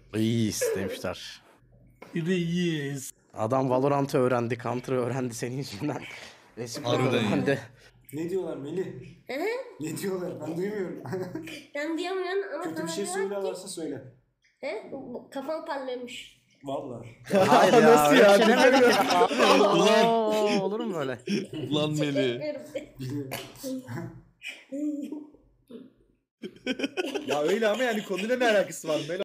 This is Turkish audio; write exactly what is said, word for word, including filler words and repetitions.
Reis demişler. Reis. Adam Valorant'ı öğrendi, Counter'ı öğrendi senin yüzünden. Resimleri öğrendi. Ne diyorlar Melih? Hı? Ne diyorlar? Ben duymuyorum. Sen diyemiyorsun ama Kötü sana bir şey diyorlar ki, söylüyorlarsa söyle. He? Bu- bu Kafam parlıyormuş. Vallahi. Hayır ya. Nasıl öyle ya? bir şey demedik ya. Abi, Allah, olur mu böyle? Lan Meli. Bilmiyorum. Ya öyle ama yani konuyla ne alakası var? Melo?